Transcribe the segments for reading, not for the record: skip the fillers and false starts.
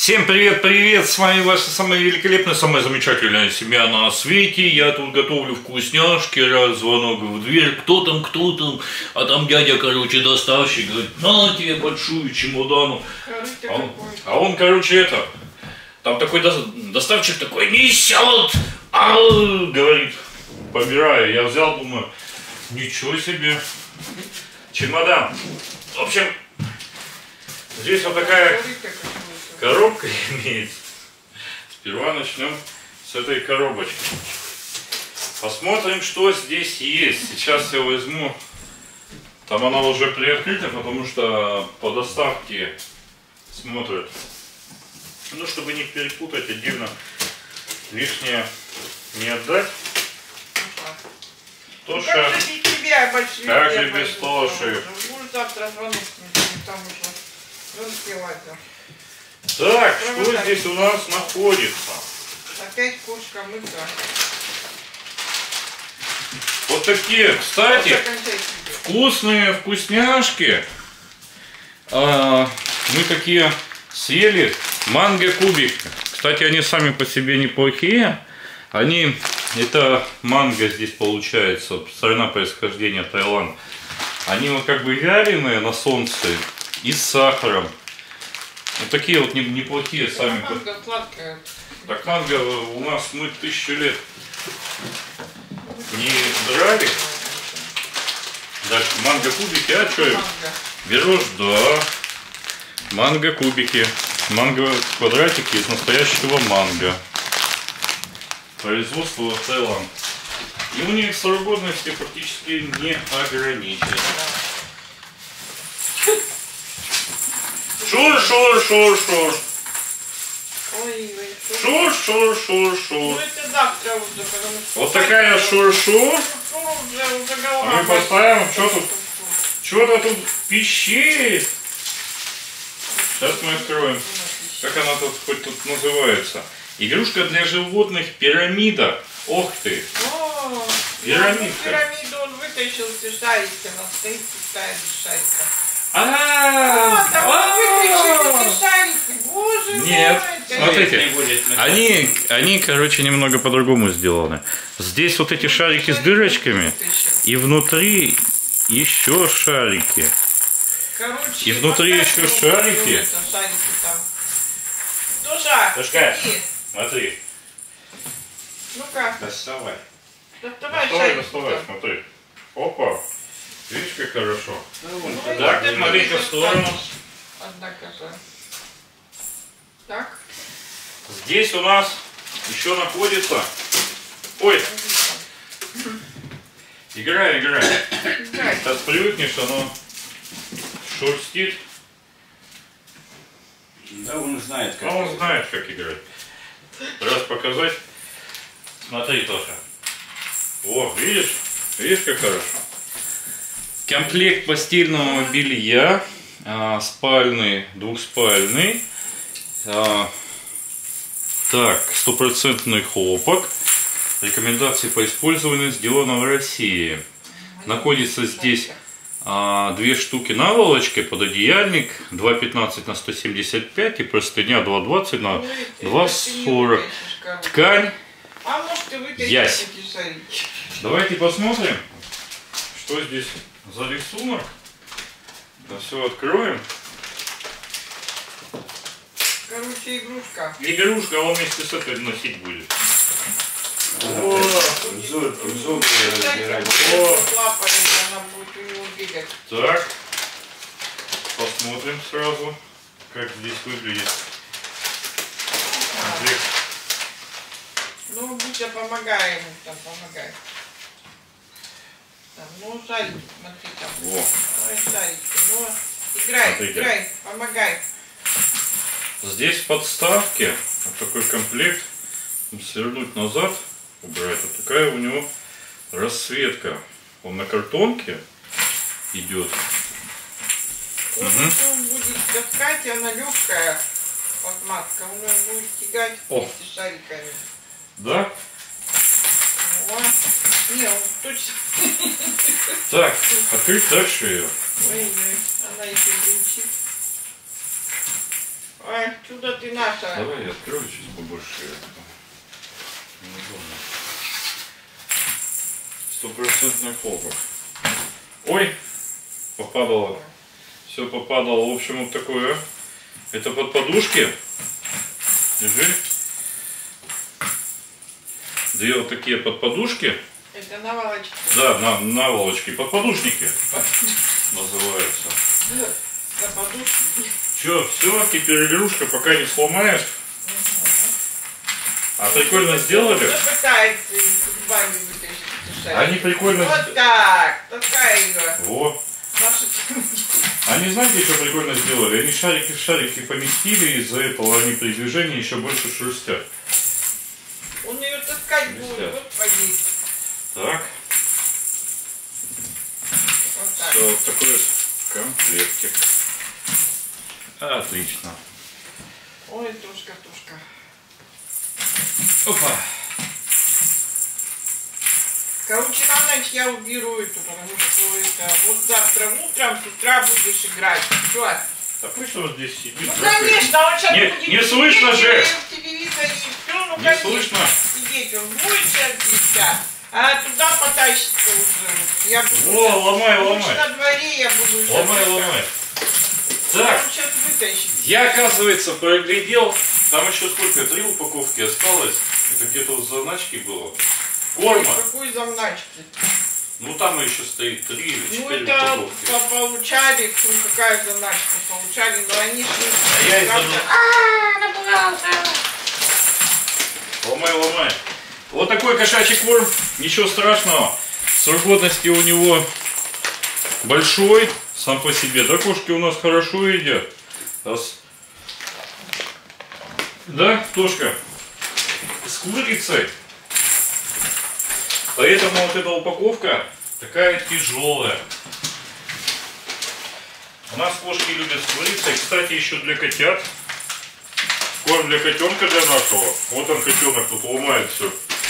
Всем привет-привет, с вами ваша самая великолепная, самая замечательная семья на свете. Я тут готовлю вкусняшки, раз звонок в дверь, кто там, а там дядя, доставщик, говорит, на тебе большую чемодану. А он, там такой доставщик такой несет, говорит, побираю. Я взял, думаю, ничего себе, чемодан. В общем, здесь вот такая коробка имеется. Сперва начнем с этой коробочки. Посмотрим, что здесь есть. Сейчас я возьму. Там она уже приоткрыта, потому что по доставке смотрят. Ну, чтобы не перепутать, отдельно лишнее не отдать. Тоша, как же без Тоши? Завтра звонок, там уже распевать. Так, что здесь у нас находится? Опять кошка мыка. Вот такие, кстати, вкусные вкусняшки. Мы такие съели манго кубики. Кстати, они сами по себе неплохие. Это манго здесь получается, страна происхождения Таиланд. Они вот как бы вяленые на солнце и с сахаром. Вот такие вот неплохие сами. Манго сладкая. Так манго у нас мы 1000 лет не драли. Дальше манго кубики, а что? Берешь, да. Манго кубики. Манго квадратики из настоящего манго. Производство Таиланд. И у них срок годности практически не ограничен. Шур. Шур. Ну это завтра уже, потому что... Вот такая шур-шур. А мы поставим, что-то тут пищит. Сейчас мы откроем. Как она тут хоть тут называется? Игрушка для животных пирамида. Ох ты. О, пирамидка. Пирамиду он вытащил, все шарики, она стоит пустая без шарика. Там он вытащил эти шарики, боже мой. Нет, смотрите, они, короче, немного по-другому сделаны. Здесь вот эти шарики с дырочками, и внутри еще шарики. Короче, И внутри еще шарики. Тошка, смотри. Ну-ка. Доставай, Доставай, смотри. Опа. Видишь, как хорошо. Ну, так, смотри-ка в сторону. Однако же. Так. Здесь у нас еще находится... Ой. Играй. Сейчас привыкнешь, оно шурстит. Да, он знает, как. Он знает, как играть. Раз показать. Смотри, Тоша. О, видишь, как хорошо. Комплект постельного белья, спальный, двухспальный. Так, стопроцентный хлопок. Рекомендации по использованию сделано в России. Находится здесь 2 штуки наволочки, пододеяльник 2,15 на 175 и простыня 2,20 на 2,40. Ткань. Ясь. Давайте посмотрим, что здесь за рисунок. Да, все откроем. Короче, игрушка. Игрушка, он вместе с этой носить будет. Взор разбирать. Она будет у него бегать. Так. Посмотрим сразу, как здесь выглядит. Ну, Бутя, помогай ему, там, помогай. Там, ну, шарики, смотри, там. Ой, шарики, ну, играй, помогай. Здесь в подставке вот такой комплект. Свернуть назад, убрать. Вот такая у него расцветка. Он на картонке идет. Вот он будет таскать, она легкая пластмасска, он ее будет тягать вместе с шариками. Да? О, не, он точно. Так, открыть дальше ее. Ой, она еще бренчит. Ой, чудо ты наша. Давай я открою чуть побольше. Стопроцентный хлопок. Ой, попадало. Все попадало. В общем, вот такое. Это под подушки. Держи. Две вот такие под подушки. Это наволочки. Да, наволочки. Подподушники называются. За подушки. Все, теперь игрушка, пока не сломаешь. А прикольно сделали? Кто пытается зубами вытащить? Они прикольно... Вот так, такая ее. Во. Наша... Они, знаете, что прикольно сделали? Они шарики в шарики поместили, и из-за этого они при движении еще больше шерстят. Он ее таскать будет, вот поди. Так. Вот так. Все, вот такой вот комплектик. Отлично. Ой, тушка. Опа. Короче, на ночь я уберу эту, потому что это вот завтра утром с утра будешь играть. Что? Да пусть он здесь сидит. Ну конечно, он сейчас Нет, будет не слышно же. в телевизоре и все, ну Не конечно, слышно. сидеть он будет сейчас, а туда потащится уже. Я буду О, ломай. лучше на дворе я буду. Ломай. Так. Он сейчас вытащит. Я, оказывается, проглядел, там еще сколько, 3 упаковки осталось. Это где-то в заначке было. Корма. Какой замначки? Ну там еще стоит 3 или 4 Ну это упаковки. получали, ну какая заначка получали, но они шли. А я из-за... Ломай. Вот такой кошачий корм, ничего страшного. Срок годности у него большой, сам по себе. Да, кошки у нас хорошо едят. Раз. Да, Тошка? С курицей. Поэтому вот эта упаковка такая тяжелая. У нас кошки любят с курицей. Кстати, еще для котят. Корм для котенка для нашего. Вот он, котенок, тут ломает все.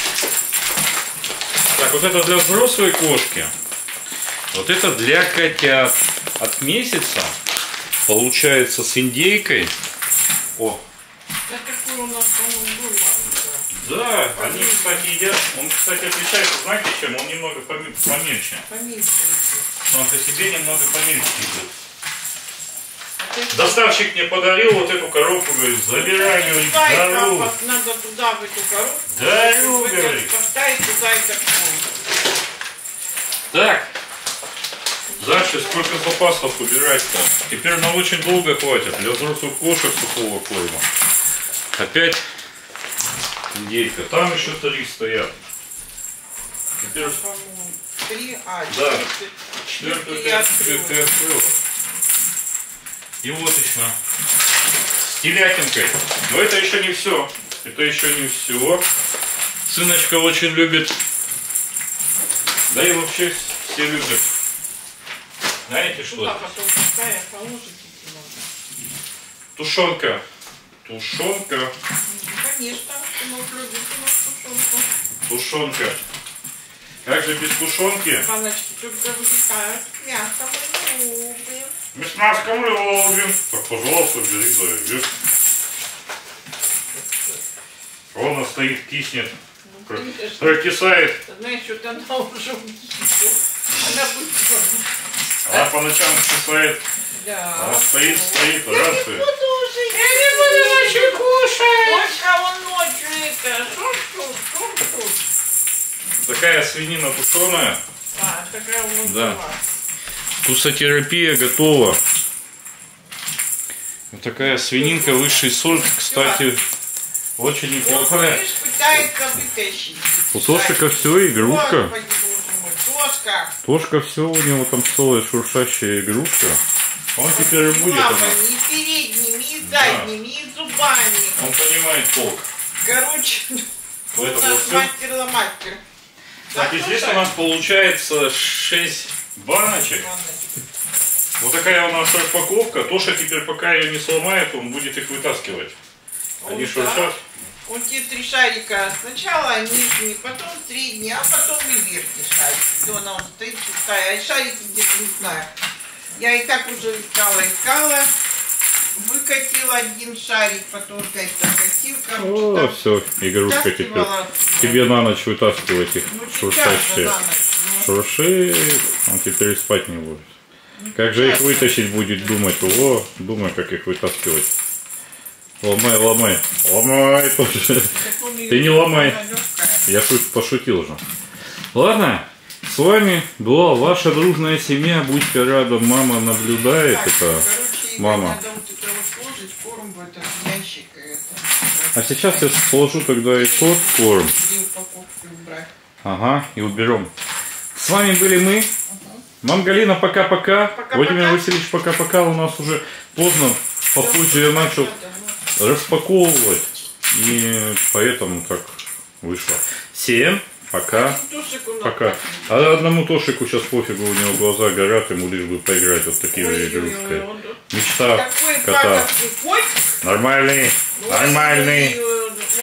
Так, вот это для взрослой кошки. Вот это для котят. От месяца получается с индейкой. О. Да какой у нас, по-моему, был маленький. Да, они, кстати, едят. Он, кстати, отличается, знаете, чем? Он немного помельче. Поменьше. Он по себе немного помельче идет. Доставщик мне подарил вот эту коробку, говорит, забирай, говорит, дарю. Надо туда, в эту коробку. Дарю, говорит. Поставить туда и так. Так. Дальше сколько запасов убирать-то? Теперь на очень долго хватит. Для взрослых кошек сухого корма. Опять индейка. Там еще 3 стоят. Теперь... 3, да. 4-ю, 5-ю ты открыл. И вот еще. С телятинкой. Но это еще не все. Это еще не все. Сыночка очень любит. Да и вообще все любят. Знаете что? Туда потом пускай положите. Тушенка. Ну, конечно, сынок любит у нас тушенку. Тушенка. Как же без тушенки? Паночки только вылетают. Мясо мы любим. Мы с маском любим. Так, пожалуйста, бери, да, он стоит, киснет. Прокисает. Знаешь, что-то она уже убила. Она будет. Она по ночам кисает. Да. Она стоит, Я не раз буду уже. Я не буду ночью кушать. Только он ночью это. Шут. Такая свинина тушеная. А, такая у нас Да. была. Вкусотерапия готова. Вот такая свининка, высший сорт, кстати, очень неплохая. Видишь, пытается вытащить. У Тошика все, игрушка. Господи, боже мой, Тошка. Тошка все, у него там целая шуршащая игрушка. Он теперь и будет. Лапами, и передними, и задними, и зубами. Он понимает толк. Короче, В вот этом наш вот всё. мастер-ломастер. Так, и здесь у нас получается 6 баночек. Вот такая у нас распаковка. Тоша теперь, пока ее не сломает, он будет их вытаскивать. Они шуршат. Вот те 3 шарика. Сначала нижний, потом средний, а потом и верхний шарик. Все, она уже стоит пустая. А шарики где-то не знаю. Я и так уже искала. выкатил один шарик, потом опять докатил. О, все, игрушка теперь. Тебе на ночь вытаскивать их. Шуршащие. Шуршит, он теперь и спать не будет. Как же их вытащить будет, думать? О, думай, как их вытаскивать. Ломай, ломай. Ломай тоже. Ты не ломай. Я пошутил же. Ладно, с вами была ваша дружная семья. Будьте рады, мама наблюдает. Это мама. А сейчас я сложу тогда и тот корм. Ага, и уберем. С вами были мы. Мам Галина, пока-пока. Владимир Васильевич, пока-пока. У нас уже поздно. Попозже я начал распаковывать. И поэтому так вышло. Всем пока. Пока. А одному Тошику сейчас пофигу, у него глаза горят, ему лишь бы поиграть вот такие игрушки. Мечта кота. Нормальный. Нормальный.